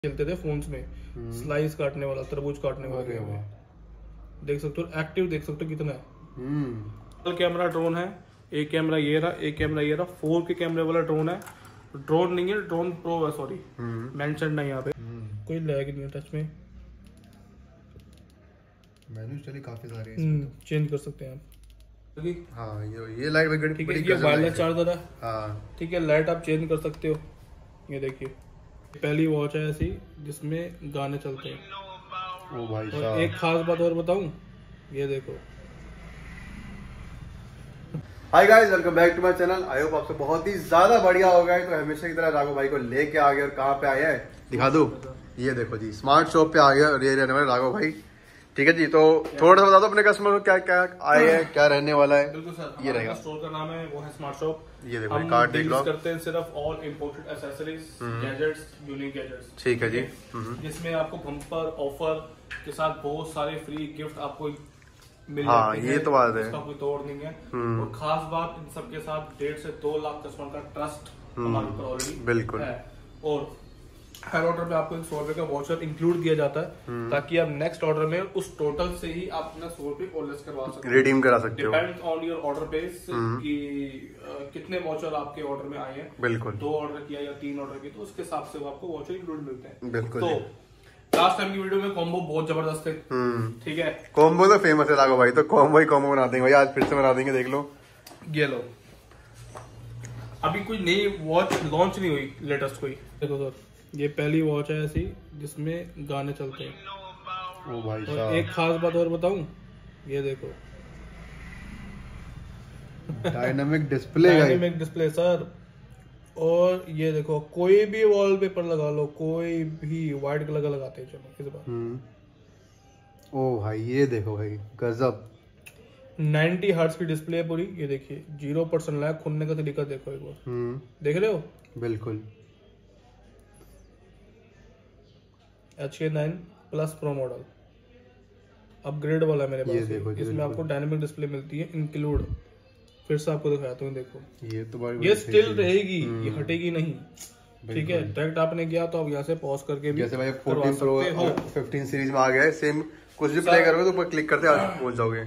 खेलते थे फोन्स में, स्लाइस काटने वाला, तरबूज काटने वाला, देख सकते हो। एक्टिव देख सकते हो कितना है। कैमरा ड्रोन है, एक कैमरा ये रहा, एक कैमरा ये रहा, 4 के कैमरे वाला ड्रोन है। ड्रोन नहीं है, ड्रोन प्रो है, सॉरी मेंशन नहीं यहाँ पे। कोई लैग नहीं है टच में। मेनू चली काफी सारे चेंज कर सकते हैं आप। हाँ ये लाइट वगैरह ठीक है, ये वायरलेस चार्जर है। हाँ ठीक है, लाइट आप चेंज कर सकते हो। ये देखिए पहली वॉच है ऐसी जिसमें गाने चलते हैं। ओ भाई और साहब, एक खास बात और बताऊं, ये देखो। Hi guys, welcome back to my channel. I hope आपसे बहुत ही ज्यादा बढ़िया हो गया है। तो हमेशा की तरह राघव भाई को लेके आ गए और कहाँ पे आए हैं दिखा दो। ये देखो जी, स्मार्ट शॉप पे आ गया और ये रहने वाले राघव भाई। ठीक है जी, तो थोड़ा सा बता दो अपने कस्टमर को क्या क्या आए हैं, क्या रहने वाला है। बिल्कुल सर, ये रहेगा स्टोर का नाम है, वो है स्मार्ट शॉप। ये देखो हम कार्ड देख लो, करते हैं सिर्फ all imported accessories, gadgets, unique gadgets. ठीक है जी, जिसमें आपको बम्पर ऑफर के साथ बहुत सारे फ्री गिफ्ट आपको मिल हाँ जाते ये हैं। तो बात है, इसका कोई तोड़ नहीं है। और खास बात इन सब के साथ 1.5 से 2 लाख कस्टमर का ट्रस्ट हमारे ऊपर ऑलरेडी बिल्कुल है। और हर ऑर्डर में आपको 100 रुपए का वाउचर इंक्लूड किया जाता है, ताकि आप नेक्स्ट ऑर्डर में उस टोटल से ही आप अपना 100 रुपए और लेस करवा सकते हो, रिडीम करा सकते हो। Depend on your order base कि कितने वाउचर आपके ऑर्डर में आए हैं। बिल्कुल 2 ऑर्डर किया या 3 ऑर्डर किया तो उसके हिसाब से आपको वाउचर इंक्लूड मिलते हैं। बिल्कुल। तो लास्ट टाइम की वीडियो में कॉम्बो बहुत जबरदस्त है। ठीक है, कॉम्बो तो फेमस है राघव भाई, तो कॉम्बो ही कॉम्बो बना देंगे भाई। आज फिर से बना देंगे, देख लो। ये लो, अभी कोई नई वॉच लॉन्च नहीं हुई लेटेस्ट कोई। देखो सर, ये पहली वॉच है ऐसी जिसमें गाने चलते हैं। ओ भाई और साहब, एक खास बात और बताऊं, ये देखो dynamic display dynamic display sir. और ये देखो, कोई भी वॉलपेपर लगा लो, कोई भी व्हाइट कलर का लगाते हैं। चलो इस बार ओ भाई ये देखो भाई, गजब। 90 हर्ट्ज की डिस्प्ले है पूरी। ये देखिए 0% लैग, खुलने का तरीका देखो एक बार, देख रहे हो। बिल्कुल HK9 plus pro model upgrade वाला है मेरे पास। देखो जी, इसमें आपको डायनामिक डिस्प्ले मिलती है इंक्लूड। फिर से आपको दिखाता हूँ, देखो ये तो ये स्टिल रहेगी, ये हटेगी नहीं। ठीक है, डायरेक्ट आपने किया तो आप यहाँ से पॉज करके भी जैसे भाई 14 प्रो 15 सीरीज में आ गया है, सेम कुछ भी प्ले करोगे तो ऊपर क्लिक करते पहुंच जाओगे।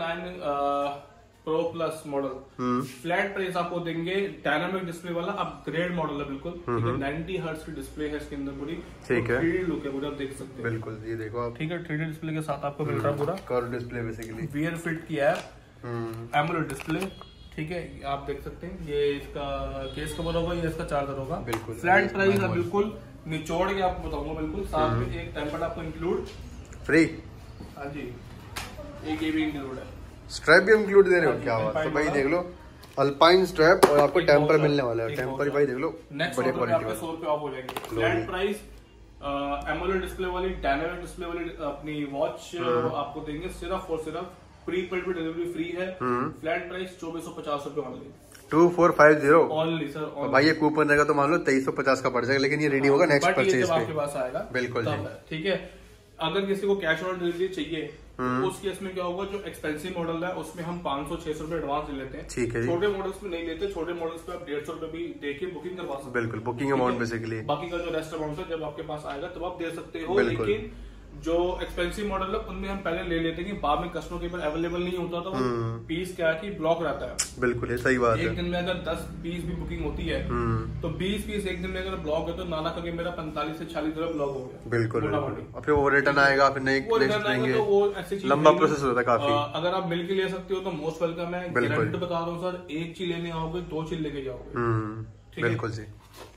HK9 pro plus model flat price आपको देंगे। डायनामिक डिस्प्ले वाला अपग्रेड मॉडल है बिल्कुल। ठीक है, 90 हर्ट्ज की डिस्प्ले है इसके अंदर पूरी। ठीक है, 3D लुक है पूरा, आप देख सकते हैं। बिल्कुल ये देखो आप। ठीक है, 3D डिस्प्ले के साथ आपको मिल रहा है पूरा curve display basically. Wear fit की है, एमोलेड डिस्प्ले। ठीक है, आप देख सकते हैं। ये इसका केस कवर होगा, ये इसका चार्जर होगा। बिल्कुल फ्लैट प्राइस है बिल्कुल, निचोड़ के आपको बताऊंगा बिल्कुल। साथ में एक टेम्पर्ड आपको इंक्लूड फ्री। हाँ जी, एक ये भी इंक्लूड है। स्ट्रैप भी इंक्लूड दे रहे हो, क्या बात। तो भाई देख लो, अल्पाइन स्ट्रैप और आपको टेम्पर मिलने वाला है। टेम्पर भाई देख लो, बढ़िया क्वालिटी का। 100 रुपए ऑफ हो जाएंगे। फ्लैट प्राइस एमोलेड डिस्प्ले वाली, डायनामिक डिस्प्ले वाली अपनी वॉच आपको देंगे सिर्फ और सिर्फ। प्री पेड भी डिलीवरी फ्री है। फ्लैट प्राइस 2450 रुपए ऑनली। 2450 only sir. और भाई ये कूपन रहेगा तो मान लो 2350 का पड़ जाएगा, लेकिन ये रेडी होगा नेक्स्ट परचेज पे। आपके पास आएगा बिल्कुल। ठीक है, अगर किसी को कैश ऑन डिलीवरी चाहिए तो उस केस में क्या होगा, जो एक्सपेंसिव मॉडल है उसमें हम 500-600 रुपए एडवांस ले लेते हैं। ठीक है, छोटे मॉडल्स में नहीं लेते। छोटे मॉडल्स पे आप 150 रुपए भी देके बुकिंग करवा सकते हैं। बिल्कुल, बुकिंग अमाउंट बेसिकली। बाकी का जो रेस्ट अमाउंट है जब आपके पास आएगा तब आप दे सकते हो। लेकिन जो एक्सपेंसिव मॉडल है उनमें हम पहले ले लेते हैं कि बाद में कस्टमर के पास अवेलेबल नहीं होता तो पीस क्या है कि ब्लॉक रहता है। बिल्कुल, ये सही बात है। एक दिन में अगर 10 पीस भी बुकिंग होती है तो 20 पीस एक दिन में अगर ब्लॉक है तो नाना करके मेरा 45 से 40 दिन ब्लॉक हो गया। बिल्कुल, और फिर वो रिटर्न आएगा, फिर नहीं तो वो ऐसी चीज लंबा प्रोसेस होता है काफी। अगर आप मिलकर ले सकते हो तो मोस्ट वेलकम है। गारंटी बता रहा हूँ सर, एक चीज लेने आओगे 2 चीज लेके जाओगे। बिल्कुल जी,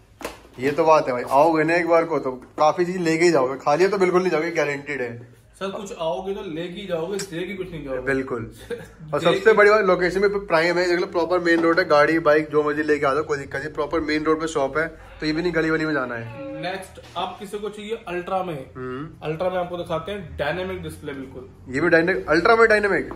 ये तो बात है भाई। आओगे ना एक बार को तो काफी चीज लेके ही जाओगे, खाली तो बिल्कुल नहीं जाओगे, गारंटीड है सर। कुछ आओगे तो लेके ही जाओगे, लेके कुछ नहीं जाओगे। बिल्कुल। और सबसे बड़ी बात, लोकेशन में प्राइम है, देख लो प्रॉपर मेन रोड है। गाड़ी बाइक जो मर्जी लेके आ जाओ, कोई दिक्कत नहीं। प्रॉपर मेन रोड पे शॉप है, तो ये भी नहीं गली वली में जाना है। नेक्स्ट, आप किसी को चाहिए अल्ट्रा में, अल्ट्रा में आपको दिखाते हैं डायनेमिक डिस्प्ले बिल्कुल। ये भी डायनेमिक, अल्ट्रा में डायनेमिक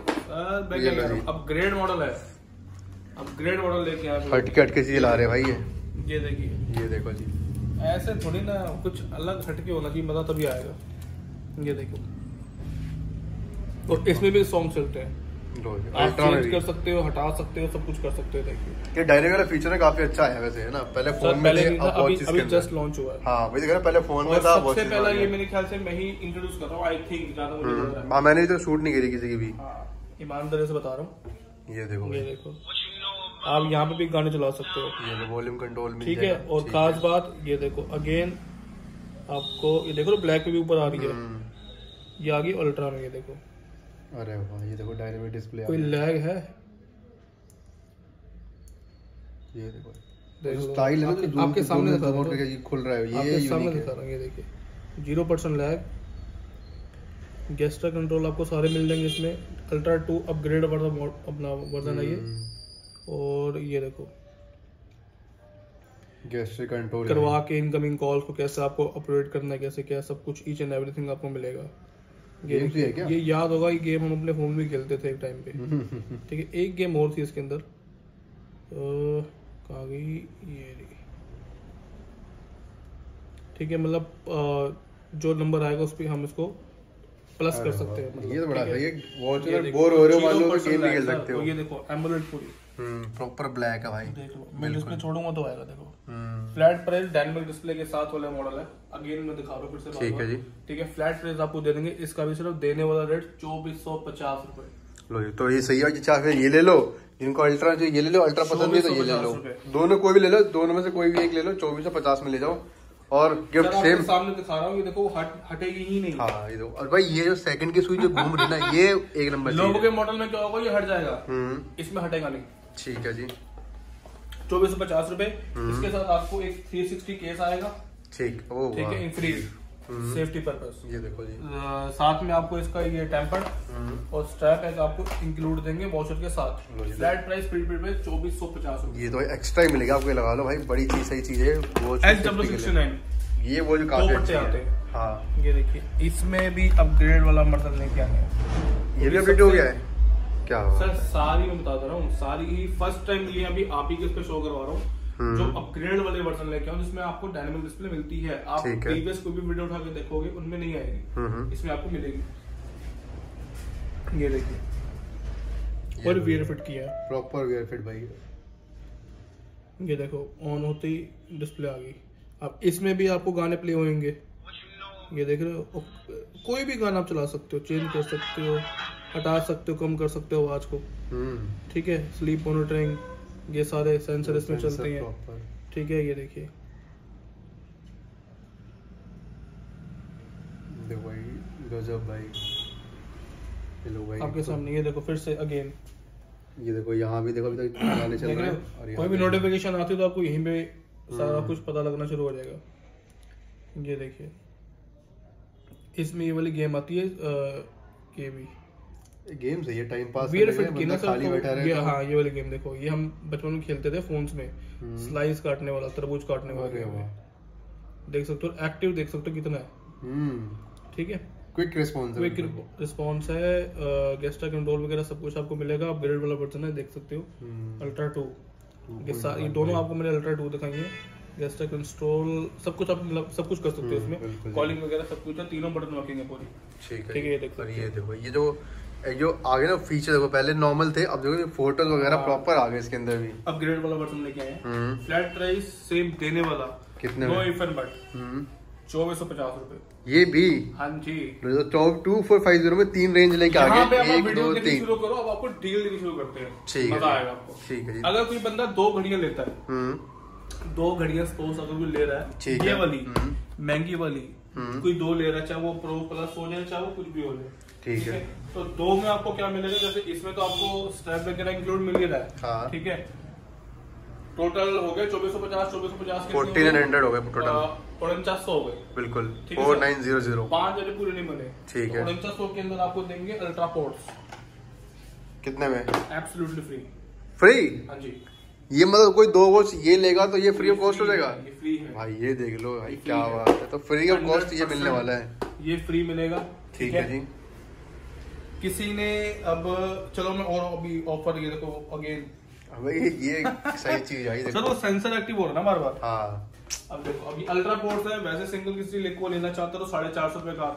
अपग्रेड मॉडल है। अपग्रेड मॉडल लेके आए, हटके हटके चीज ला रहे भाई। ये देखिए, ये देखो जी, ऐसे थोड़ी ना, कुछ अलग हटके होना चाहिए, मजा तभी आएगा। ये देखो, और इसमें भी सॉन्ग चलते हैं। आप चेंज कर सकते हो, हटा सकते हो, सब कुछ कर सकते हो। देखिए ये डायरेक्ट वाला फीचर है, काफी अच्छा है वैसे, है ना। पहले फोन में अभी जस्ट लॉन्च हुआ है। हाँ वही देख रहा, पहले फोन में था। सबसे पहला ये मेरे ख्याल से मैं ही इंट्रोड्यूस कर रहा हूँ, आई थिंक, ज्यादा मुझे लग रहा है। मैंने तो शूट नहीं करी किसी की भी, ईमानदारी से बता रहा हूँ। ये देखो आप यहाँ पे भी गाने चला सकते हो, ये वॉल्यूम कंट्रोल में, ठीक है। और खास बात ये देखो, अगेन आपको ये देखो ब्लैक पे भी ऊपर आ रही है, ये आ गई अल्ट्रा में, ये देखो। अरे वाह, ये देखो डायनेमिक डिस्प्ले, कोई लैग है? ये देखो स्टाइल है, आपके सामने दिखा रहा हूं, ये खुल रहा है, ये आपके सामने दिखा रहा हूं, ये देखिए 0% लैग। गेस्टर कंट्रोल आपको सारे मिल जाएंगे इसमें। अल्ट्रा 2 अपग्रेड वाला अपना वर्जन है ये। और ये देखो गेस्टर कंट्रोल करवा के इनकमिंग कॉल्स को कैसे आपको ऑपरेट करना है, कैसे क्या सब कुछ, ईच एंड एवरीथिंग आपको मिलेगा। ये याद होगा, ये गेम हम अपने फोन में खेलते थे एक टाइम पे, ठीक है। एक गेम और थी इसके अंदर, कहाँ गई ये, ठीक है। मतलब जो नंबर आएगा उस पर हम इसको प्लस कर सकते हैं। मतलब ये तो बड़ा सही है, वॉच बोर हो रहे हो मान लो तो गेम भी खेल सकते हो। ये देखो एमोलेड पूरी प्रॉपर ब्लैक है भाई, देख लो। मैं डिस्प्ले छोड़ूंगा तो आएगा, देखो फ्लैट प्राइस डायनामिक डिस्प्ले के साथ वाला मॉडल है। अगेन मैं दिखा रहा हूँ फिर से, ठीक है जी, ठीक है। फ्लैट प्राइस आपको दे देंगे, इसका भी सिर्फ देने वाला रेट 2450 रुपए। लो जी, तो ये सही है। चाहे ये ले लो, जिनको अल्ट्रा जो ये ले लो, अल्ट्रा पसंद है तो ये ले लो, दोनों कोई भी ले लो, दोनों में से कोई भी एक ले लो, 2450 में ले जाओ। और गिफ्ट सेम सामने दिखा रहा हूँ, ये देखो हटेगी ही नहीं। हाँ ये दो। और भाई ये जो सेकंड की सुई जो घूम रही ना, ये एक नंबर। लोगों के मॉडल में क्या होगा, ये हट जाएगा, इसमें हटेगा नहीं। ठीक है जी, 2450 रुपए। इसके साथ आपको एक 360 केस आएगा, ठीक है, फ्री सेफ्टी पर्पस। ये देखो जी, साथ में आपको इसका ये टेम्पर्ड और स्ट्रैप है आपको इंक्लूड देंगे वॉचर के साथ। फ्लैट प्राइस प्रीपेड पे 2450 रुपए। ये तो एक्स्ट्रा ही मिलेगा आपको, लगा लो भाई, बड़ी चीज, सही चीज है। SW69 ये वो जो काफी अच्छे आते हैं। हाँ ये देखिए, इसमें भी अपग्रेड वाला मॉडल लेके आए हैं। ये भी अपडेट हो गया है क्या? सर सारी मैं बता दे रहा हूँ, सारी ही फर्स्ट टाइम ये अभी आप ही के पे शो करवा रहा हूँ, जो अपग्रेड वाले वर्जन लेके आऊँ, जिसमें आपको डायनामिक डिस्प्ले मिलती है। आप प्रीवियस कोई भी वीडियो उठा के देखोगे, उनमें नहीं आएगी, इसमें आपको मिलेगी। ये देखिए, और वेयर फिट किया है, प्रॉपर वेयर फिट भाई। ये देखो ऑन होते ही डिस्प्ले आ गई। अब इसमें भी आपको गाने प्ले होंगे, ये देख रहे हो। कोई भी गाना आप चला सकते हो, चेंज कर सकते हो, हटा सकते हो, कम कर सकते हो आवाज को, ठीक है। स्लीप मॉनिटरिंग, ये सारे सेंसर इसमें चलते हैं, ठीक है। ये देखिए गजब भाई, भाई आपके सामने। ये देखो फिर से अगेन, ये देखो यहाँ भी देखो, अभी तक गाने चल रहे हैं। और कोई भी नोटिफिकेशन आती है तो आपको यहीं पे सारा कुछ पता लगना शुरू हो जाएगा। ये देखिए, इसमें ये वाली गेम आती है, ये भी गेम सही है, टाइम पास वेयर फिट की ना सर, खाली बैठा रहे। हाँ ये वाली गेम देखो, ये हम बचपन में खेलते थे फोन्स में, स्लाइस काटने वाला, तरबूज काटने वाला, देख सकते हो। एक्टिव देख सकते हो कितना है, ठीक है। क्विक रिस्पॉन्स है, गेस्टर कंट्रोल वगैरह सब कुछ आपको मिलेगा। अपग्रेड वाला वर्जन है, देख सकते हो। अल्ट्रा 2 ये दोनों आपको मैंने अल्ट्रा 2 दिखाएंगे। गेस्टर कंट्रोल सब कुछ आप मतलब सब कुछ कर सकते हो इसमें, कॉलिंग वगैरह सब कुछ है, तीनों बटन वर्किंग है पूरी, ठीक है। ये देखो, ये देखो, ये जो आगे ना फीचर देखो, पहले नॉर्मल थे, अब देखो फोटोज वगैरह प्रॉपर आ गए इसके अंदर भी। अपग्रेड वाला वर्जन लेके आए हैं। फ्लैट प्राइस सेम देने वाला, कितने नो इफ एंड बट 2450 रुपए। ये भी हाँ जी, 2450 में 3 रेंज लेके आ गए, 1 2 3 शुरू करो। अब आपको डील देनी शुरू करते हैं, ठीक है, मजा आएगा आपको। ठीक है। अगर कोई बंदा 2 घड़ियां लेता है, 2 घड़ियां सपोज अगर कोई ले रहा है, ये वाली महंगी वाली, कोई 2 ले रहा है, चाहे वो प्रो प्लस हो जाए, चाहे वो कुछ भी हो जाए, ठीक है। तो 2 में आपको क्या मिलेगा, जैसे इसमें तो आपको स्ट्रैप वगैरह इंक्लूड मिल ही रहा है, ठीक है। टोटल हो गया 2450 1400 हो गए टोटल, 4900 हो गए, बिल्कुल 4900। 5 वाले पूरे नहीं बने, ठीक है। 4900 के अंदर आपको देंगे अल्ट्रा पोर्ट्स। कितने में? Absolutely free. हाँ जी, ये मतलब कोई 2 वॉच ये लेगा तो ये फ्री ऑफ कॉस्ट हो जाएगा? ये फ्री है भाई, ये देख लो भाई, क्या बात है। तो फ्री ऑफ कॉस्ट ये मिलने वाला है, ये फ्री मिलेगा, ठीक है जी। किसी ने अब चलो मैं और अभी ऑफर, ये देखो अगेन भाई, ये सही चीज आई। सर वो सेंसर एक्टिव हो रहा है ना बार-बार। हाँ, अब देखो, अभी अल्ट्रा पोर्ट्स है, वैसे सिंगल किसी को लेना चाहता है तो 450 रुपए का आता है,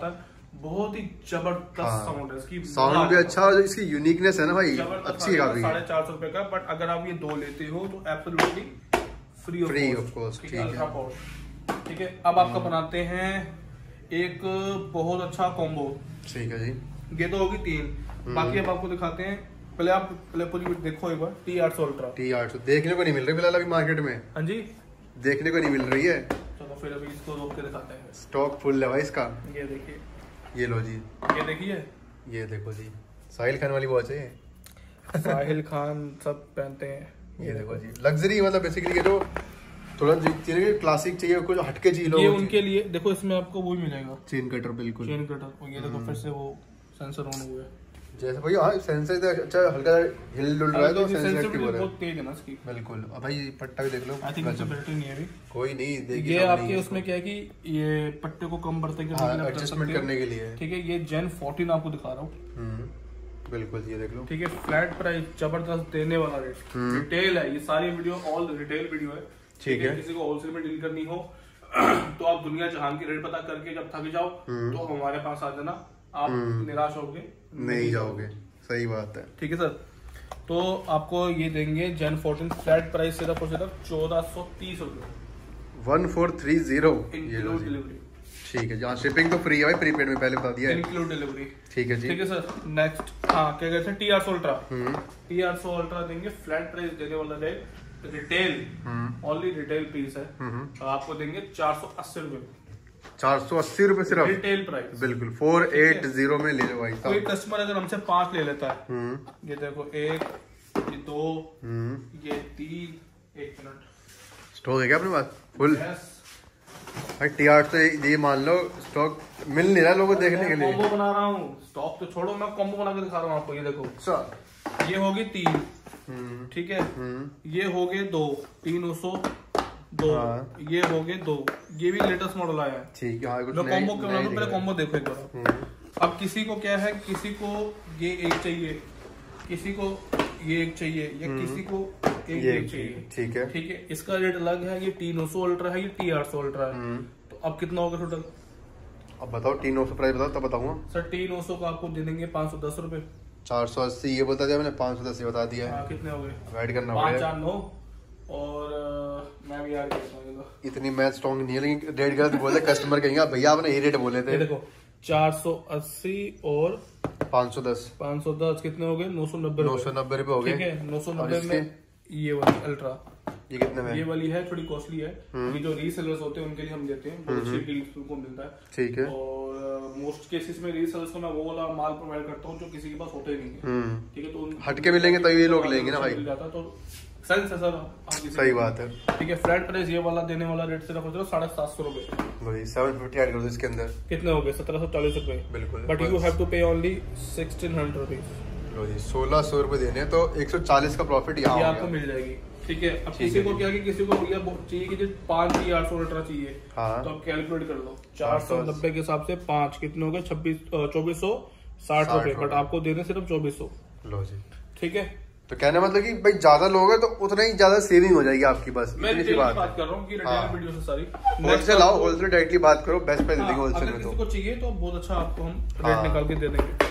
बहुत ही जबरदस्त साउंड है इसकी, साउंड भी अच्छा और इसकी यूनिकनेस है ना भाई, अच्छी काफी। 450 रुपए का, बट अगर आप ये 2 लेते हो तो एब्सोल्युटली फ्री ऑफ कॉस्ट। ठीक है, ठीक है। अब आपका बनाते हैं एक बहुत अच्छा कॉम्बो। ठीक है जी, ये तो होगी 3, बाकी अब आपको दिखाते हैं। पहले आप पूरी देखो एक बार T800 अल्ट्रा। T800 देखने को नहीं मिल रही फिलहाल अभी मार्केट में। हाँ जी, देखने को नहीं मिल रही है। चलो फिर अभी इसको रोक के दिखाते हैं। स्टॉक फुल है भाई इसका। ये देखिए, ये लो जी, ये देखिए, ये देखो जी, साहिल खान वाली वॉच है। साहिल खान सब पहनते हैं। ये देखो जी, लग्जरी मतलब बेसिकली ये जो थोड़ा क्लासिक चाहिए, कुछ हटके चाहिए ये उनके लिए। देखो इसमें आपको वो मिलेगा, चेन कटर, बिल्कुल चेन कटर। और ये देखो फिर से वो सेंसर ऑन हुआ है जैसे भाई। हाँ सेंसर अच्छा हल्का हिल डुल रहा है तो सेंसर एक्टिव हो रहा है, बहुत तेज है ना इसकी। बिल्कुल। अब भाई पट्टा भी देख लो, आई थिंक इसमें बैटरी नहीं है अभी। कोई नहीं, देखिए ये आपके उसमें क्या है कि ये पट्टे को कम बढ़ते एडजस्टमेंट करने के लिए। ठीक है, ये Gen 14 आपको दिखा रहा हूँ। बिल्कुल, ये देख लो। ठीक है, फ्लैट प्राइस, जबरदस्त देने वाला रेट। रिटेल है ये सारी वीडियो, ऑल रिटेल वीडियो है। ठीक है, किसी को होलसेल में डील करनी हो तो आप दुनिया जहान की रेट पता करके जब थक जाओ तो हमारे पास आ जाना, आप निराश होगे नहीं जाओगे। सही बात है। ठीक है सर, तो आपको ये देंगे Gen 14 फ्लैट प्राइस सिर्फ और सिर्फ 1430 रुपए, 1430 इंक्लूड डिलीवरी। ठीक है, जहाँ शिपिंग तो फ्री है भाई, प्रीपेड में पहले बता दिया है, इंक्लूड डिलीवरी। ठीक है जी, ठीक है सर। नेक्स्ट, हाँ क्या कहते हैं, T800 अल्ट्रा। T800 अल्ट्रा देंगे फ्लैट प्राइस देने वाला rate, retail only retail piece है, आपको देंगे 480 रुपए। 480 रुपए सिर्फ रिटेल प्राइस, बिल्कुल 480 में ले लो भाई। कोई कस्टमर अगर हमसे 5 ले लेता है, ये देखो 1, ये 2, ये 3, 1 मिनट स्टॉक है क्या अपने पास फुल? यस भाई T800 ये मान लो स्टॉक मिल नहीं रहा लोगों को देखने के लिए। कॉम्बो बना रहा हूँ, स्टॉक तो छोड़ो, मैं कॉम्बो बना के दिखा रहा हूँ आपको। ये देखो, अच्छा, ये होगी 3, ठीक है, ये हो गए 2, 302, ये हो गए 2, ये भी लेटेस्ट मॉडल आया है। ठीक है, मैं कॉम्बो क्यों बना दूं, पहले कॉम्बो देखो एक बार। अब किसी को क्या है, किसी को ये एक चाहिए, किसी को ये एक चाहिए, या किसी को एक चाहिए। ठीक है, ठीक है, इसका रेट अलग है। ये T900 अल्ट्रा है, ये T800 अल्ट्रा है। तो अब कितना होगा टोटल? अब बताओ, T900 प्राइस बताओ तब बताऊंगा सर। T900 का आपको दे देंगे 510 रुपए। 480 ये बता दिया मैंने, 510 बता दिया है। कितने हो गए? ऐड करना 549 और मैं भी याद करता हूँ। इतनी मैथ स्ट्रॉन्ग नहीं है, लेकिन रेट गलत बोले कस्टमर कहेंगे भैया आपने ये रेट बोले थे। देखो 480 और 510 कितने हो गए? 990 रुपए हो गए। ठीक है, 990 में ये वाली अल्ट्रा, ये कितने में? ये वाली है थोड़ी कॉस्टली है, ये जो रीसेलर्स होते हैं उनके लिए हम देते हैं, बहुत अच्छी डील उनको मिलता है। ठीक है, और मोस्ट केसेस में रीसेलर्स को मैं वो वाला माल प्रोवाइड करता हूँ जो किसी के पास होता ही नहीं है। ठीक है, तो हटके मिलेंगे तभी ये लोग लेंगे ना भाई, मिल जाता तो सेंस है सर। सही बात है। ठीक है, फ्लैट प्राइस ये वाला देने वाला रेट सिर्फ 750 रुपए। 750 ऐड कर दो इसके अंदर, कितने हो गए? 1740 रुपए। बिल्कुल, but you have to pay only 1600 rupees. लो जी, 1600 रुपए देने तो 140 का प्रॉफिट यहाँ आपको मिल जाएगी। ठीक है, अब किसी को क्या, कि किसी को भैया चाहिए कि 5 T800 अल्ट्रा चाहिए, तो आप कैलकुलेट कर लो 490 के हिसाब से 5 कितने हो गए? 2460 रुपए। बट आपको देने सिर्फ 2400। लो जी, ठीक है, तो कहने मतलब कि भाई ज्यादा लोग हैं तो उतना ही ज्यादा सेविंग हो जाएगी आपकी। बस मैं रिटेल की बात कर रहा हूँ कि रिटेल वीडियो से सारी होलसेल आओ, होलसेल डायरेक्टली बात करो, बेस्ट प्राइस देंगे होलसेल में। किसी को चाहिए तो बहुत अच्छा आपको हम रेट निकाल के दे देंगे।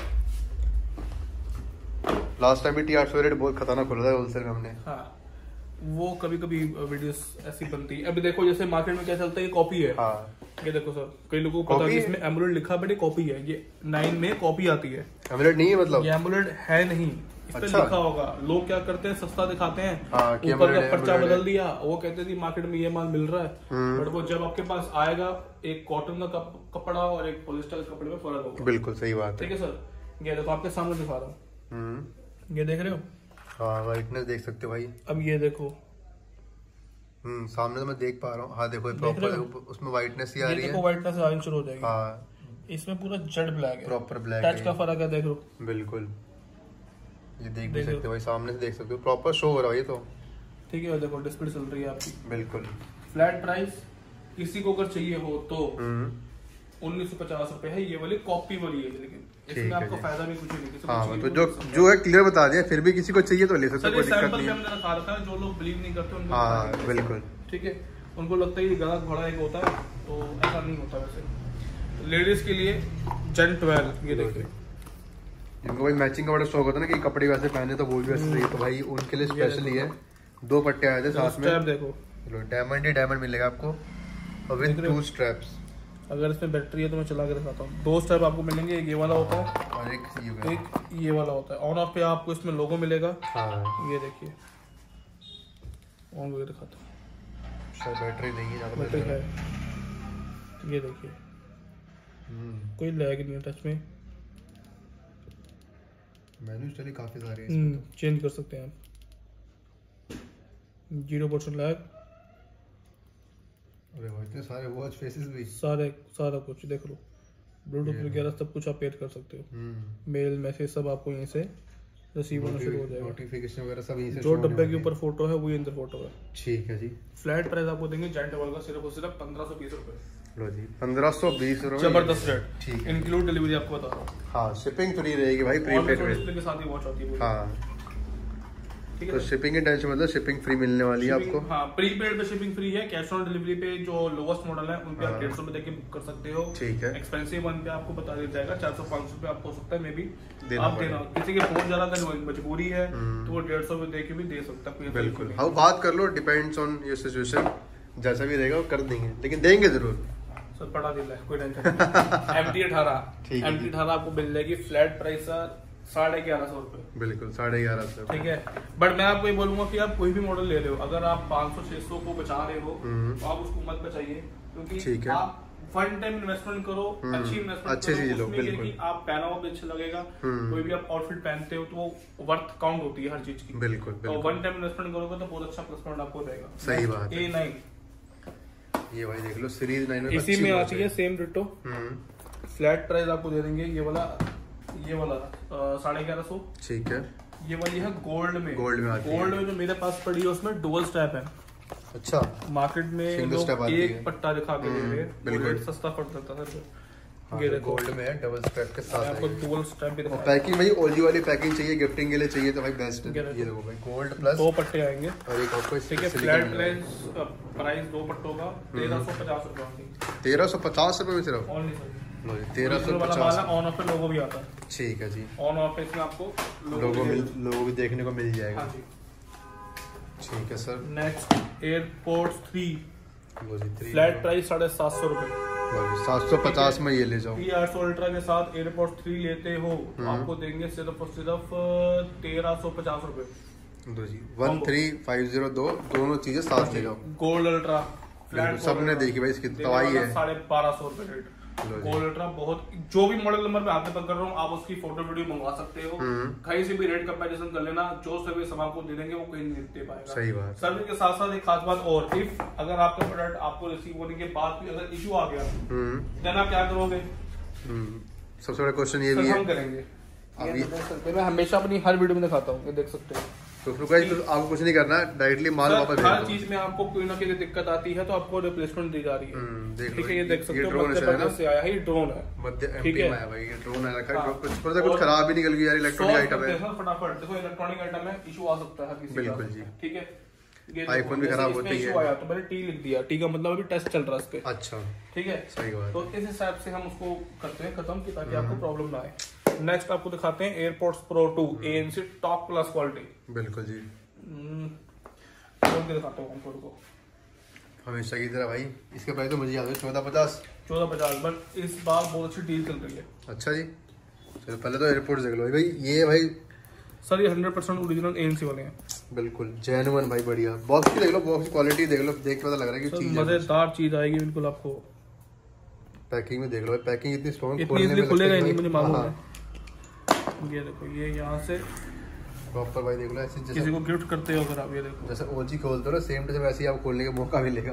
लास्ट टाइम भी T800 रेट बहुत खतरनाक खुला था होलसेल में हमने। हाँ, वो कभी कभी वीडियोस ऐसी बनती है। अभी देखो जैसे मार्केट में क्या चलता है, ये कॉपी है। ये देखो सर, कई लोगों को पता है इसमें एमुलेट लिखा, बट ये कॉपी है। ये 9 में कॉपी आती है, एमुलेट नहीं है मतलब, ये एमुलेट है नहीं, इस पे लिखा होगा। लोग क्या करते हैं, सस्ता दिखाते हैं, ऊपर का पर्चा बदल दिया, वो कहते हैं मार्केट में ये माल मिल रहा है, बट वो जब आपके पास आएगा, एक कॉटन का कपड़ा और एक पॉलिस्टर के कपड़े में फर्क होगा। बिल्कुल सही बात है। ठीक है सर, ये देखो आपके सामने दिखा रहा हूँ, ये देख रहे हो? हाँ, वाइटनेस देख सकते हो भाई। अब ये देखो, सामने तो मैं देख पा रहा हूँ। हाँ देखो, प्रॉपर उसमें वाइटनेस ही आ रही है। देखो वाइटनेस आनी शुरू हो जाएगी। हाँ, इसमें पूरा जेड ब्लैक है, प्रॉपर ब्लैक टच का फर्क है, देखो। बिल्कुल, ये देख भी सकते हो भाई, सामने से देख सकते हो, प्रॉपर शो हो रहा है ये तो। ठीक है, देखो डिस्प्ले चल रही है आपकी। बिल्कुल, फ्लैट प्राइस किसी को अगर चाहिए हो तो 1950 रुपए है। ये वाली कॉपी वाली है, लेकिन इसमें आपको फायदा भी कुछ नहीं। हाँ, तो जो है क्लियर बता दिया, फिर भी किसी को चाहिए तो ले सकते हो, कोई दिक्कत नहीं है। हमने रखा रखा है, जो लोग बिलीव नहीं करते उनको। हाँ बिल्कुल, ठीक है, उनको लगता है ये गलत घोड़ा एक होता है, तो ऐसा नहीं होता। वैसे लेडीज के लिए जेन 12 ये देखिए। जिनको भाई मैचिंग का बड़ा शौक होता है ना कि कपड़े वैसे पहने तो वो भी वैसे चाहिए, तो भाई उनके लिए स्पेशली है। 2 पट्टे आए थे साथ में, देखो डायमंड ही डायमंड मिलेगा आपको और विद 2 स्ट्रैप्स। अगर इसमें बैटरी है तो मैं चला के दिखाता हूँ। 2 स्ट्रैप आपको मिलेंगे, एक ये वाला होता है और एक ये वाला होता है। ऑन ऑफ पे आपको इसमें लोगो मिलेगा। हाँ ये देखिए ऑन करके दिखाता हूँ। शायद बैटरी नहीं है, ज्यादा बैटरी है। ये देखिए कोई लैग नहीं है टच में। मेन्यू चलिए काफी सारे हैं इसमें तो। चेंज कर सकते हैं आप, 0% लैग। अरे भाई इतने सारे वॉच फेसेस भी, सारा कुछ देख लो, ब्लूटूथ वगैरह सब कुछ आप पेयर कर सकते हो। मेल मैसेज सब आपको यहीं से रिसीव होना शुरू हो जाएगा। नोटिफिकेशन वगैरह सब यहीं से। जो डब्बे के ऊपर फोटो है वही अंदर फोटो है। ठीक है जी। फ्लैट प्राइस आपको देंगे जेन 12 का सिर्फ और सिर्फ 1520 रुपए। लो जी 1520 रुपए, जबरदस्त रेट। ठीक है, इंक्लूड डिलीवरी आपको बता रहा हूँ। हाँ शिपिंग फ्री रहेगी भाई, प्रीपेड डिस्प्ले के साथ ही वॉच आती है। हाँ ठीक है, तो शिपिंग की टेंशन मतलब शिपिंग फ्री मिलने वाली है आपको। हाँ प्रीपेड पे शिपिंग फ्री है। कैश ऑन डिलीवरी पे जो लोवेस्ट मॉडल है उन पे आप 150 रुपए देके बुक कर सकते हो। ठीक है। एक्सपेंसिव वन पे आपको बता दिया जाएगा 400-500 रुपए आपको हो सकता है मे बी आप देना। किसी के बहुत ज्यादा मजबूरी है तो वो 150 रुपए दे के भी दे सकता है। बिल्कुल, हाँ बात कर लो, डिपेंड्स ऑन योर सिचुएशन, जैसा भी रहेगा वो कर देंगे, लेकिन देंगे जरूर सर। पड़ा दिल है, कोई टेंशन नहीं। MT18 आपको मिल जाएगी फ्लैट प्राइस सर 1150 रुपए। बिल्कुल 1150। ठीक है, बट मैं आपको ये बोलूंगा कि आप कोई भी मॉडल ले रहे हो, अगर आप 500-600 को बचा रहे हो तो आप उसको मत बचाइए, क्योंकि आप फन टाइम इन्वेस्टमेंट करो, अच्छी इन्वेस्टमेंट अच्छी चीज लो। बिल्कुल, आप पहना हुआ भी अच्छा लगेगा। कोई भी आप आउटफिट पहनते हो तो वो वर्थ काउंट होती है हर चीज की। बिल्कुल, तो वन टाइम इन्वेस्टमेंट करोगे तो बहुत अच्छा प्लस पॉइंट आपको रहेगा। सही बात है। A9 ये भाई देख लो सीरीज 9 में इसी में आती है सेम डिटो। फ्लैट प्राइस आपको दे देंगे ये वाला 1150। ठीक है, ये वाली है गोल्ड में आती है। गोल्ड में जो मेरे पास पड़ी है उसमें डुअल स्ट्रैप है। अच्छा, मार्केट में लोग एक पट्टा दिखा के दे रहे हैं, बिल्कुल सस्ता पड़ता था सर। ये देखो गोल्ड में है, डबल स्ट्रैप के साथ आपको डुअल स्ट्रैप भी दिखा। पैकिंग भाई ओजी वाली पैकिंग चाहिए, गिफ्टिंग के लिए चाहिए तो भाई बेस्ट है। ये देखो भाई गोल्ड प्लस 2 पट्टे आएंगे और एक आपको। ठीक है, फ्लैट प्राइस 2 पट्टों का 1350 रुपए। 1350 रुपए में सिर्फ ऑनली सर। 1350 ऑन ऑफ पे लोगो भी आता है। ठीक है जी, ऑन ऑफ पे इसमें आपको लोगो भी देखने को मिल जाएगा। हाँ जी, ठीक है sir. Next AirPods 3 flat price 750 रुपए। 750 में ये ले जाओ। P800 अल्ट्रा के साथ एयरपोर्ट्स 3 लेते हो तो आपको देंगे सिर्फ और सिर्फ 1350 रुपए। 13502 दोनों चीजें साथ ले जाओ। गोल्ड अल्ट्रा फ्लैट सबने देखी भाई, इसकी तवाई है 1250 रुपए रेट। गोल्ड अल्ट्रा बहुत, जो भी मॉडल नंबर में आपके पास कर रहा हूँ आप उसकी फोटो वीडियो मंगवा सकते हो, कहीं से भी रेट कंपैरिजन कर लेना। जो सर्विस हम आपको दे देंगे वो कहीं नहीं दे पाएगा। सही बात। सर्विस के साथ साथ एक खास बात और, इफ अगर आपका प्रोडक्ट आपको रिसीव होने के बाद भी अगर इशू आ गया देन आप क्या करोगे? सबसे बड़ा क्वेश्चन ये भी है। हम करेंगे मैं हमेशा अपनी हर वीडियो में दिखाता हूँ, ये देख सकते हो। तो आपको कुछ नहीं करना, डायरेक्टली माल वापस हर चीज में आपको कोई ना कोई दिक्कत आती है तो आपको रिप्लेसमेंट दी जा रही है। ठीक है, ये देख सकते हो मध्य प्रदेश से आया है, ये ड्रोन है। ठीक है भाई, ये ड्रोन है रखा है, कुछ खराब ही निकल गया यार। इलेक्ट्रॉनिक आइटम है, फटाफट देखो इलेक्ट्रॉनिक आइटम है, इशू आ सकता है हर किसी का। बिल्कुल जी, ठीक है। आईफोन भी खराब होती है। आया तो मैंने टी लिख दिया, टी का मतलब अभी टेस्ट चल रहा है इस पे। अच्छा ठीक है, सही बात। तो इस हिसाब से हम उसको करते हैं खत्म की ताकि आपको प्रॉब्लम ना आए। नेक्स्ट आपको दिखाते हैं AirPods pro 2 ANC top class quality. बिल्कुल जी, दिखाता हूँ आपको को हमेशा की तरह भाई। इसके प्राइस तो मुझे याद है 1450 बट इस बार बहुत अच्छी डील चल रही है। अच्छा जी, चलो पहले तो एयरपोर्ट देख लो भाई। ये भाई सर ये 100% ओरिजिनल ANC वाले हैं। बिल्कुल जेन्युइन भाई, बढ़िया। बॉक्स की देख लो, बॉक्स की क्वालिटी देख लो, देख के पता लग रहा है कि चीज मजेदार चीज आएगी बिल्कुल आपको। पैकिंग में देख लो, पैकिंग इतनी स्ट्रॉन्ग, इतनी खुलेगा ही नहीं, मुझे मालूम है। ये देखो, ये यहाँ से प्रॉपर भाई देख लो, ऐसे जैसे किसी को गिफ्ट करते हो अगर आप, ये देखो जैसे ओजी खोलते हो ना सेम टू सेम वैसे ही आप खोलने का मौका मिलेगा।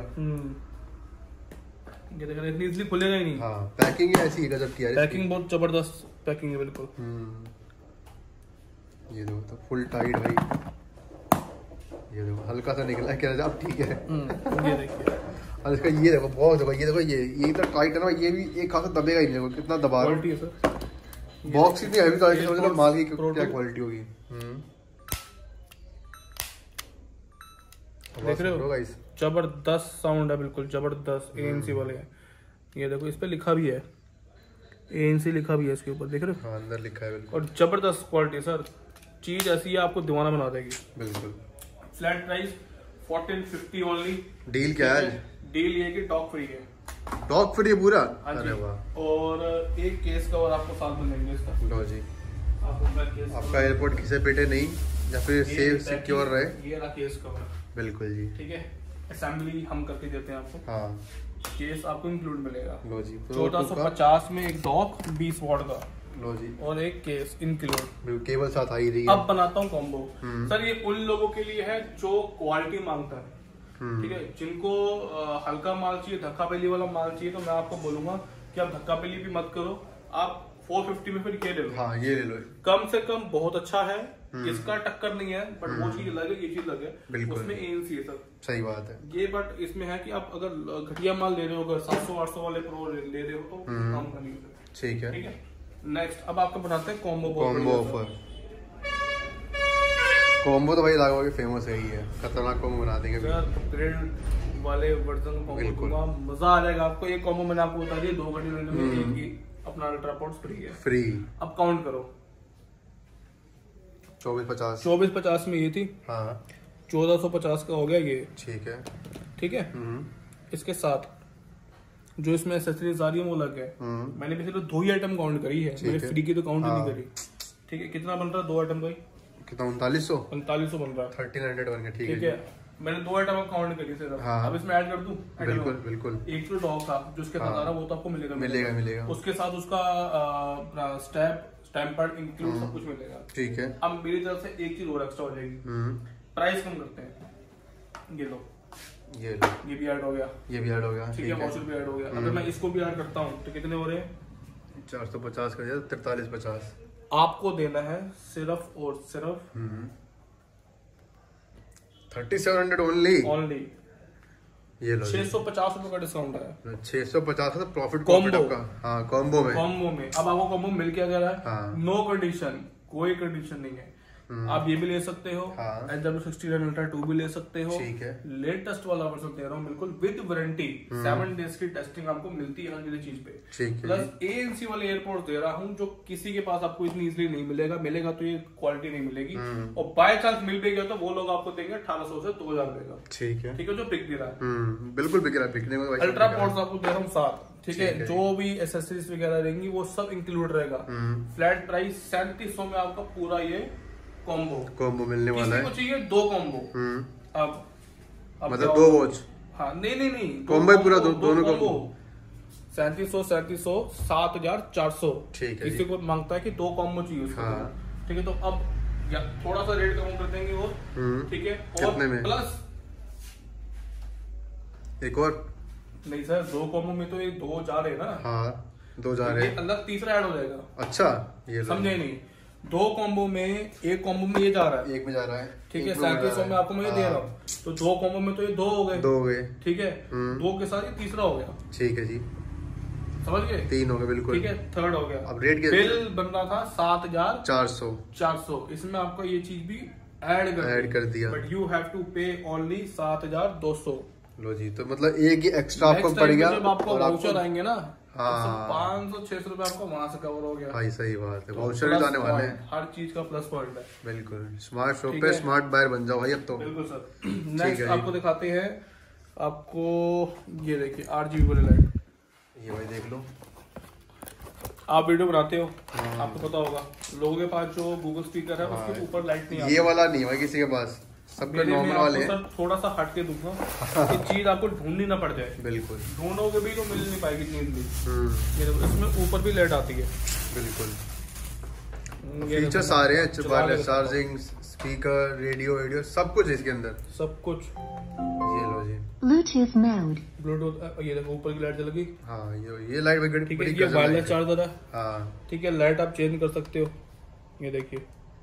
ये देखो इतनी इजीली खुलेगा ही नहीं। हाँ, पैकिंग ऐसी ही गजब की है, पैकिंग बहुत जबरदस्त पैकिंग है बिल्कुल। ये देखो तो फुल टाइट भाई। ये देखो हल्का सा निकला है, क्या अब ठीक है। ये देखिए, और इसका ये देखो बॉक्स देखो, ये देखो ये इतना टाइट है ना, ये भी एक खासा दबेगा ही नहीं, कितना दबा रहा क्वालिटी है सर। बॉक्स इतनी हैवी क्वालिटी, समझ लो माल की क्या क्वालिटी होगी। देख रहे हो गाइस, जबरदस्त साउंड है, बिल्कुल जबरदस्त ANC वाले हैं। ये देखो इस पे लिखा भी है ANC लिखा भी है इसके ऊपर, देख रहे हो? हाँ, अंदर लिखा है बिल्कुल। और जबरदस्त क्वालिटी सर, चीज ऐसी है आपको दीवाना बना देगी बिल्कुल। Flat price 1450 only. डील क्या है? डील ये कि डॉग फ्री है। डॉग फ्री पूरा? हाँ अरे वाह। और एक केस कवर आपको साथ में देंगे इसका। लो जी, आपको आपका एयरपोर्ट किसे पेटे नहीं या फिर सेफ सिक्योर रहे। ये रहा केस कवर। बिल्कुल जी। ठीक है, असेंबली हम करके देते हैं आपको। हाँ, केस आपको इंक्लूड मिलेगा। लो जी। 1450 में एक डॉग 20 वॉट का, लो जी, और एक केस इंक्लूड। केबल साथ आ ही रही है। अब बनाता हूँ कॉम्बो। सर ये उन लोगों के लिए है जो क्वालिटी मांगता है, ठीक है, जिनको हल्का माल चाहिए, धक्का पेली वाला माल चाहिए, तो मैं आपको बोलूंगा कि आप धक्का पेली भी मत करो, आप 450 में फिर ये ले लो। हाँ, ये ले लो। कम से कम बहुत अच्छा है, इसका टक्कर नहीं है, बट वो चीज अलग है, ये चीज अलग है। बिल्कुल। उसमें ANC है सर। सही बात है ये बट इसमें है कि आप अगर घटिया माल ले रहे हो, अगर 700-800 वाले प्रो ले रहे हो तो काम का नहीं है। ठीक है। ठीक है, नेक्स्ट अब आपको बनाते हैं कॉम्बो। Combo offer. कॉम्बो तो भाई राघव के फेमस है ही है, खतरनाक कॉम्बो बना देंगे सर। ग्रिल्ड वाले वर्जन कॉम्बो दूंगा, मजा आ जाएगा आपको। एक कॉम्बो मैंने आपको बता दिया, 2 घंटे लेने में एक ही अपना अल्ट्रा पोर्ट्स फ्री है। फ्री। अब काउंट करो, 2450। 2450 में ये थी। हाँ, 1450 का हो गया ये। ठीक है। ठीक है, इसके साथ जो इसमें एक्सेसरीज आ रही है वो अलग है। मैंने पिछले 2 ही आइटम काउंट करी है, मैंने फ्री की तो काउंट ही नहीं करी। ठीक है, कितना बन रहा है 2 आइटम का? कितना? 3900 बन रहा है। 1300 बन गया। ठीक है, मैंने 2 आइटम काउंट करी सिर्फ। अब इसमें ऐड कर दूं? बिल्कुल बिल्कुल। एक तो डॉग था जो उसके साथ आ रहा वो तो आपको मिलेगा। उसके साथ उसका स्टैम्प पैड इंक्लूड सब कुछ मिलेगा। ठीक है। अब मेरी तरफ से एक चीज और एक्स्ट्रा हो जाएगी, प्राइस कम करते हैं। ये लो, ये भी ऐड हो गया। ठीक है, वाउचर भी ऐड हो गया। अगर मैं इसको भी ऐड करता हूँ तो कितने हो रहे हैं? 450 का 4350। आपको देना है सिर्फ और सिर्फ 3700 ओनली। ये लो, 650 रुपए का डिस्काउंट है। 650 का प्रॉफिट कॉम्बो। आपका। हाँ, कॉम्बो में। अब आपको कॉम्बो मिल क्या जा रहा है? हाँ। नो कंडीशन, कोई कंडीशन नहीं है। आप ये भी ले सकते हो, SW69 Ultra 2 भी ले सकते हो। ठीक है। लेटेस्ट वाला वर्जन दे रहा हूँ बिल्कुल विद वारंटी। 7 डेज की टेस्टिंग आपको मिलती है हर किसी चीज पे। ठीक है। प्लस ANC वाले एयरपोर्ट दे रहा हूँ जो किसी के पास आपको इतनी इजीली नहीं मिलेगा तो ये क्वालिटी नहीं मिलेगी। और बाय चांस मिल भी गया तो वो लोग आपको देंगे 1800 से 2000 रुपए का। ठीक है, जो बिक भी रहा है। बिल्कुल बिक रहा है, बिकने को। अल्ट्रा पोर्ट्स आपको दे रहा हूँ 7। ठीक है, जो भी एसेसरीज वगैरह रहेंगी वो सब इंक्लूड रहेगा। फ्लैट प्राइस 3700 में आपका पूरा ये कॉम्बो मिलने वाला है। किसी को चाहिए 2 कॉम्बो। अब मतलब 2 वॉच? हाँ, नहीं, कॉम्बो पूरा दोनों कॉम्बो। 3700 7400। ठीक है। किसी को मांगता है कि 2 कॉम्बो चाहिए उसको। ठीक है, तो अब थोड़ा सा रेट कम कर देंगे और। ठीक है, कितने में? प्लस एक और नहीं सर, 2 कॉम्बो में तो ये 2 जा रहे हैं ना। हाँ, 2 जा रहे हैं, अलग तीसरा ऐड हो जाएगा। अच्छा, ये समझे नहीं? 2 कॉम्बो में, एक कॉम्बो में ये जा रहा है, एक में जा रहा है। ठीक है, 3700 में आपको मैं ये दे रहा हूँ, तो 2 कॉम्बो में तो ये 2 हो गए। ठीक है, 2 के साथ ये तीसरा हो गया। ठीक है जी, समझ गए? 3 हो गए बिल्कुल। ठीक है, थर्ड हो गया। अब रेट बिल बन रहा था 7400। इसमें आपको ये चीज भी ऐड कर दिया, but you have to pay only 7200। लो जी, तो मतलब एक ही एक्स्ट्रा आपको पड़ेगा। जब आपको वाउचर आएंगे ना, हाँ, 500-600 रुपए आपको वहां से कवर हो गया। भाई सही बात है, वाउचर भी आने वाले हैं। हर चीज का प्लस पॉइंट है। बिल्कुल, स्मार्ट शॉप पे स्मार्ट बायर बन जाओ भाई अब तो। बिल्कुल सर। नेक्स्ट आपको दिखाते हैं, आपको ये देखिए RGB वाली लाइट। ये भाई देख लो, आप वीडियो बनाते हो, आपको पता होगा लोगों के पास जो गूगल स्पीकर है उसके ऊपर लाइट नहीं आती। ये वाला नहीं है किसी के पास, सबके नॉर्मल वाले हैं। थोड़ा सा हट के दूंगा कि चीज आपको ढूंढनी ना पड़ जाए। बिल्कुल, ढूंढोगे भी तो मिल नहीं पाएगी इतनी इजीली। इसमें ऊपर भी लाइट आती है। बिल्कुल, फीचर सारे हैं, वायरलेस चार्जिंग, स्पीकर, रेडियो सब कुछ है इसके अंदर, सब कुछ। ये लो जी, ब्लूटूथ मोड। ब्लूटूथ, ये देखो ऊपर की लाइट जल गई। हाँ, ये लाइट बड़ी ठीक है, ये वायरलेस चार्जर है। हाँ, ठीक है, लाइट आप चेंज कर सकते हो। ये देखिए,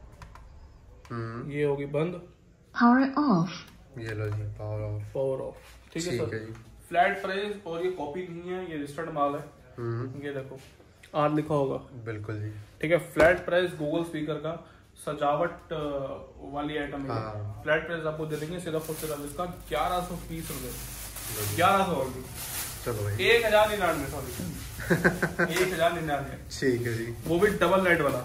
ये होगी बंद, पावर ऑफ। ये लो जी, पावर ऑफ। ठीक है सर, फ्लैट प्राइस, और ये कॉपी नहीं है, ये रजिस्टर्ड माल है। ये देखो R लिखा होगा। बिल्कुल जी। ठीक है, फ्लैट प्राइस गूगल स्पीकर का सजावट वाली आइटम है। फ्लैट प्राइस आपको दे देंगे सिर्फ और सिर्फ इसका 1120 रुपए। 1100 होगी। चलो भाई 1099 सॉरी 1099 ठीक है जी, वो भी डबल लाइट वाला।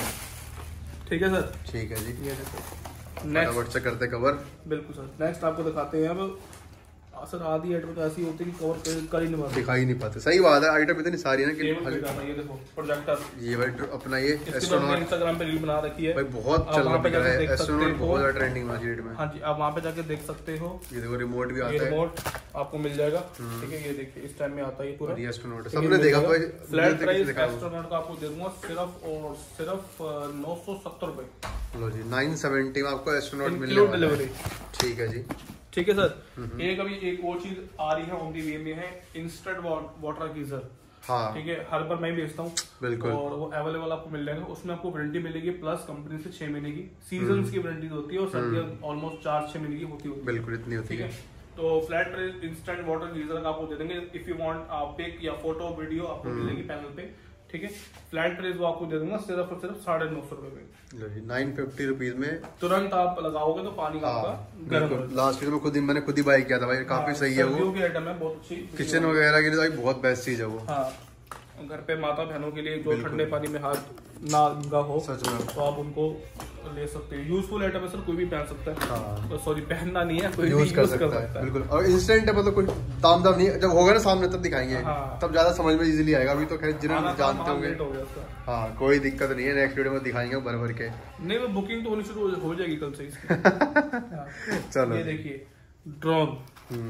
ठीक है सर, ठीक है जी। ये देखो फटाफट से करते कवर। बिल्कुल सर। नेक्स्ट आपको दिखाते हैं अब सर, आधी आइटम तो ऐसी होती है कि कवर कर ही नहीं पाते, दिखाई नहीं पाते। सही बात है, आइटम इतनी सारी है ना कि ये देखो प्रोजेक्टर, ये भाई अपना ये एस्ट्रोनॉट इंस्टाग्राम पे रील बना रखी है भाई, बहुत चल रहा है एस्ट्रोनॉट, बहुत ज्यादा ट्रेंडिंग में आज की डेट में। हाँ जी, आप वहाँ पे जाके देख सकते हो। ये देखो रिमोट भी आता ये है, रिमोट आपको मिल जाएगा। ठीक है, ये देखिए इस टाइम में आता है ये पूरा। ये एस्ट्रोनॉट सबने देखा भाई। फ्लैट प्राइस एस्ट्रोनॉट का आपको दे दूंगा सिर्फ 970 रुपए। लो जी 970 में आपको एस्ट्रोनॉट मिलने इंक्लूड वाला है। डिलीवरी। ठीक है जी, ठीक है सर। एक अभी एक और चीज आ रही है ओमनी वे में है इंस्टेंट वाटर गीजर। हाँ ठीक है, हर बार मैं बेचता हूँ बिल्कुल, और वो अवेलेबल आपको मिल जाएगा। उसमें आपको वारंटी मिलेगी प्लस कंपनी से 6 महीने की सीजन की वारंटी होती है और सर्दियाँ ऑलमोस्ट 4-6 महीने की होती है। बिल्कुल इतनी होती ठीक है। है, तो flat price instant water geyser का आपको दे देंगे। इफ यू वांट पिक या फोटो वीडियो आपको मिलेगी पैनल पे। ठीक है, फ्लैट प्राइस वो आपको दे दूंगा सिर्फ और सिर्फ 950 रुपए में। लो जी 950 रुपीज में तुरंत आप लगाओगे तो पानी आपका गर्म हो। लास्ट वीक में मैंने खुद ही बाई किया था भाई, काफी सही है वो। सर्दियों की आइटम है, बहुत अच्छी। किचन वगैरह के लिए भाई बहुत बेस्ट चीज है वो। हाँ, घर पे माता बहनों के लिए जो ठंडे पानी में हाथ ना गंगा हो, सच में, तो आप उनको ले सकते हैं। यूजफुल आइटम है सर, कोई भी पहन सकता है। हाँ। तो सॉरी, पहनना नहीं है, कोई यूज कर सकता है बिल्कुल। और इंस्टेंट है, मतलब कोई ताम दाम नहीं है, जब होगा ना सामने तब दिखाएंगे। हाँ। तब ज्यादा समझ में इजीली आएगा। अभी तो खैर जिन्हें जानते होंगे, हो गया उसका। हाँ कोई दिक्कत नहीं है, नेक्स्ट वीडियो में दिखाएंगे भर भर के। नहीं, वो बुकिंग तो होनी शुरू हो जाएगी कल से इसकी। हाँ। चलो ये देखिए ड्रोन,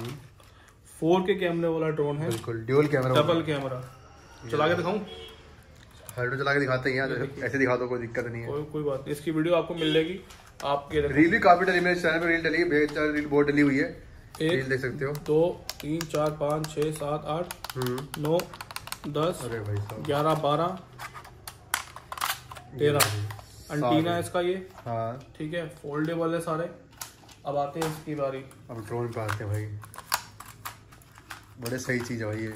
4K कैमरे वाला ड्रोन है, बिल्कुल ड्यूल कैमरा, डबल कैमरा। चला के दिखाऊं? हर चला के दिखाते हैं, ऐसे दिखा दो, कोई दिक्कत नहीं है। कोई बात नहीं, इसकी वीडियो आपको मिल जाएगी। आपके रील भी काफी डली, मेरे चैनल पे रील डली है, रील बहुत डली हुई है। एक रील देख सकते हो। 2 3 4 5 6 7 8 9 10 अरे भाई साहब 11 12 13 एंटीना है इसका ये। हाँ ठीक है, फोल्डेबल है सारे। अब आते हैं इसकी बारी। अब ड्रोन पे आते हैं भाई, बड़े सही चीज है भाई ये।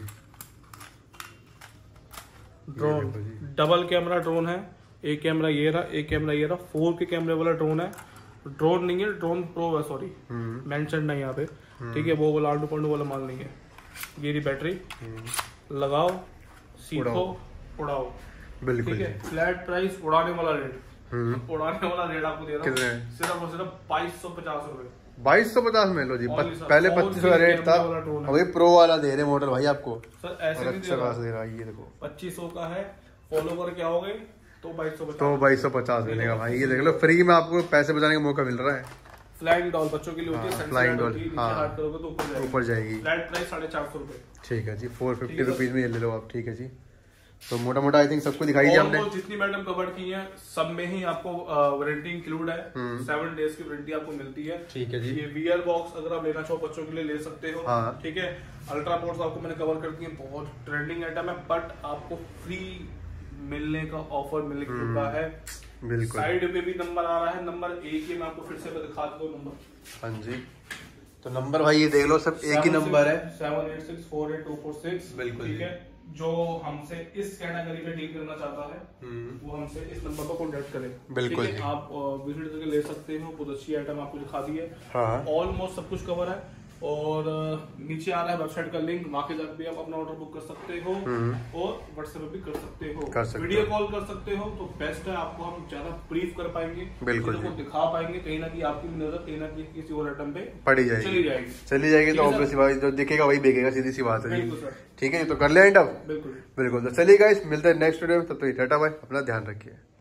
ड्रोन डबल कैमरा ड्रोन है। एक कैमरा ये रहा, एक कैमरा ये रहा। 4K कैमरे वाला ड्रोन है। ड्रोन नहीं है, ड्रोन प्रो है, सॉरी मेंशन नहीं यहाँ पे। ठीक है, वो वाला आलू पंडू वाला माल नहीं है। ये रही बैटरी, लगाओ, सीखो, उड़ाओ। बिल्कुल ठीक है, फ्लैट प्राइस, उड़ाने वाला रेट। उड़ाने वाला रेट आपको दे रहा हूँ सिर्फ और सिर्फ 2250 रुपए। 2250 में। लो जी, पहले 2500 का रेट था, अभी प्रो वाला दे रहे मोटर भाई आपको सर। ऐसे नहीं अच्छा खासा दे रहा है, ये देखो 2500 का है। फॉलो करके आओगे तो 2250, तो 2250 मिलेगा भाई। ये देख लो, फ्री में आपको पैसे बचाने का मौका मिल रहा है। फ्लाइंग डॉल बच्चों के लिए होती है, फ्लाइंग डॉल, हाँ हाथ करोगे तो ऊपर जाएगी। फ्लैट प्राइस 450 रुपए। ठीक है जी, 450 रुपीज में ये ले लो आप। ठीक है जी, तो मोटा मोटा आई थिंक सबको दिखाई दिया हमने। जितनी मैडम कवर की है सब में ही आपको वारंटी इंक्लूड है। 7 डेज की वारंटी आपको मिलती है। ठीक है जी, ये VR बॉक्स अगर आप लेना चाहो बच्चों के लिए ले सकते हो। हाँ। ठीक है, अल्ट्रा पोर्ट्स आपको मैंने कवर कर दी है, बहुत ट्रेंडिंग आइटम है, बट आपको फ्री मिलने का ऑफर मिल चुका है। बिल्कुल। साइड पे भी नंबर आ रहा है, नंबर एक ही मैं आपको फिर से दिखा दूं नंबर। हाँ जी, तो नंबर भाई ये देख लो, सब एक ही नंबर है, 78648246। बिल्कुल। ठीक है, जो हमसे इस कैटेगरी में डील करना चाहता है वो हमसे इस नंबर पर कॉन्टेक्ट करें। बिल्कुल। ठीक है, आप विजिट करके ले सकते हो। बहुत अच्छी आइटम आपको दिखा दी है। हाँ। ऑलमोस्ट सब कुछ कवर है। और नीचे आ रहा है वेबसाइट का लिंक, वहां के जाकर भी आप अपना ऑर्डर बुक कर सकते हो और व्हाट्सएप पे भी कर सकते हो। वीडियो कॉल कर सकते हो तो बेस्ट है, आपको हम ज्यादा ब्रीफ कर पाएंगे, बिल्कुल को दिखा पाएंगे। कहीं ना कहीं आपकी नजर कहीं ना कहीं किसी और आइटम पे पड़ी चली जाएगी तो ऑब्वियसली भाई जो दिखेगा वही बिकेगा, सीधी सी बात है। बिल्कुल सर। ठीक है, तो कर ले एंड अब। बिल्कुल बिल्कुल, तो चलिए गाइस, मिलते हैं नेक्स्ट वीडियो में। तब तक टाटा बाय, अपना ध्यान रखिए।